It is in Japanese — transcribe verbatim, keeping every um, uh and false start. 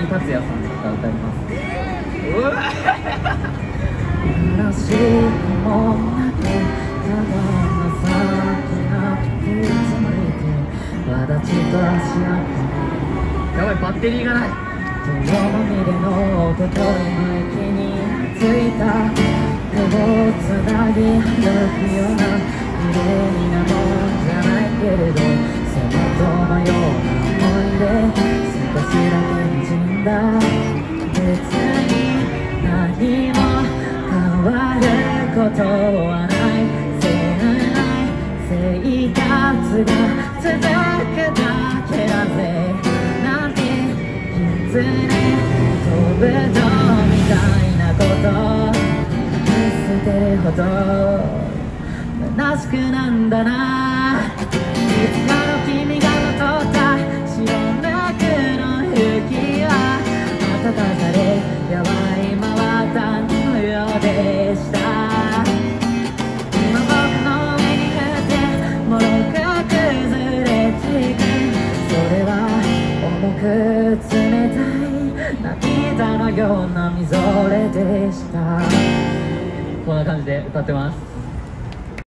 谷達也さんが歌います。 うわ嵐もなくただの先がいつもいてわだちと足跡やばい、バッテリーがない。 遠見でのおとといの駅に着いた手をつなぎ歩くような綺麗なもんじゃないけれどそのとのような思い出少しだけ滲んだ別に何も変わることはないせない生活が続くだけだぜなんて狐飛ぶぞみたいなこと見捨てるほど虚しくなんだないつかの君がまとった白なくの吹きは暖かさでやばい回ったのようでした今僕の上に降ってもろく崩れていくそれは重く冷たい涙のようなみぞれでした。 こんな感じで歌ってます。